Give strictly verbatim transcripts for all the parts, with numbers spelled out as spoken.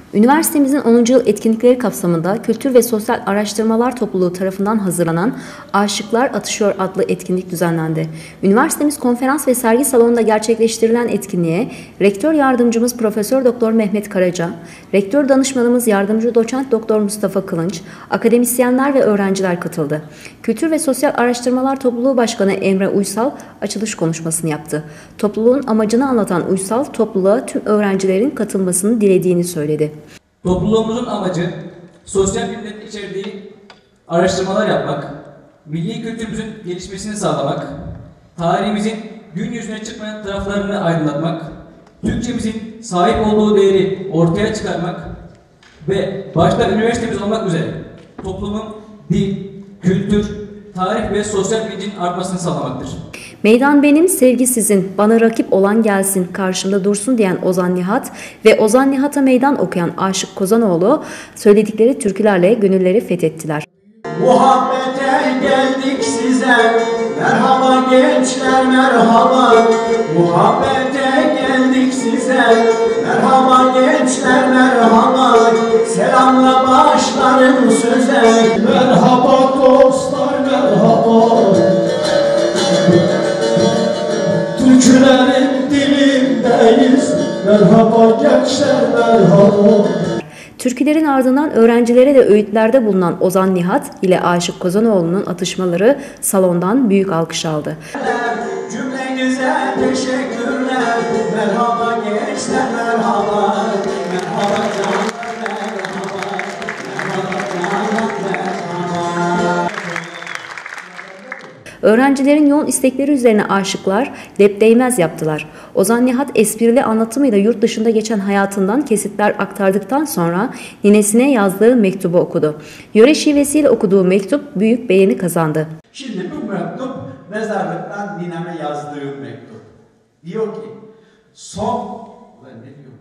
Üniversitemizin onuncu yıl etkinlikleri kapsamında Kültür ve Sosyal Araştırmalar Topluluğu tarafından hazırlanan Aşıklar Atışıyor adlı etkinlik düzenlendi. Üniversitemiz konferans ve sergi salonunda gerçekleştirilen etkinliğe Rektör Yardımcımız Profesör Doktor Mehmet Karaca, Rektör Danışmanımız Yardımcı Doçent Doktor Mustafa Kılınç, akademisyenler ve öğrenciler katıldı. Kültür ve Sosyal Araştırmalar Topluluğu Başkanı Emre Uysal açılış konuşmasını yaptı. Topluluğun amacını anlatan Uysal, topluluğa tüm öğrencilerin katılmasını dilediğini söyledi. Topluluğumuzun amacı sosyal bilimlerin içerdiği araştırmalar yapmak, milli kültürümüzün gelişmesini sağlamak, tarihimizin gün yüzüne çıkmayan taraflarını aydınlatmak, Türkçemizin sahip olduğu değeri ortaya çıkarmak ve başta üniversitemiz olmak üzere toplumun dil, kültür, tarih ve sosyal bilincin artmasını sağlamaktır. Meydan benim, sevgi sizin, bana rakip olan gelsin, karşımda dursun diyen Ozan Nihat ve Ozan Nihat'a meydan okuyan Aşık Kozanoğlu söyledikleri türkülerle gönülleri fethettiler. Muhabbete geldik size, merhaba gençler merhaba. Muhabbete geldik size, merhaba gençler merhaba. Selamla başlarım söze, merhaba dostlar merhaba. Türkülerin dilindeyiz, merhaba gençler merhaba. Türkülerin ardından öğrencilere de öğütlerde bulunan Ozan Nihat ile Aşık Kozanoğlu'nun atışmaları salondan büyük alkış aldı. Cümlenize teşekkürler, merhaba gençler merhaba. Merhaba canlar merhaba, merhaba canlar merhaba. Öğrencilerin yoğun istekleri üzerine aşıklar lep değmez yaptılar. Ozan Nihat esprili anlatımıyla yurt dışında geçen hayatından kesitler aktardıktan sonra ninesine yazdığı mektubu okudu. Yöre şivesiyle okuduğu mektup büyük beğeni kazandı. Şimdi bu mektup mezarlıktan nineme yazdığım mektup. Diyor ki son ne diyor?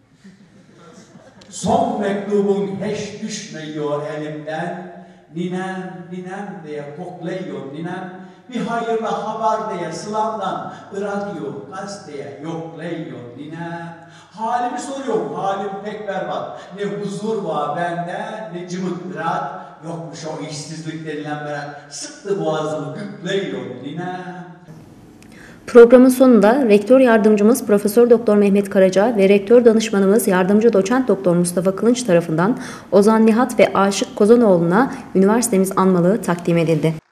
Son mektubun hiç düşmüyor elimden. Ninem, ninem diye koklayıyor ninem. Bir hayırlı haber diye sılamdan radyo, gazeteye yoklayıyor ninem. Halimi soruyorum, halim pek berbat. Ne huzur var bende, ne cıvık rahat. Yokmuş o işsizlik denilen merak. Sıktı boğazımı, gıklayıyor ninem. Programın sonunda Rektör Yardımcımız Profesör Doktor Mehmet Karaca ve Rektör Danışmanımız Yardımcı Doçent Doktor Mustafa Kılınç tarafından Ozan Nihat ve Aşık Kozanoğlu'na üniversitemiz anmalığı takdim edildi.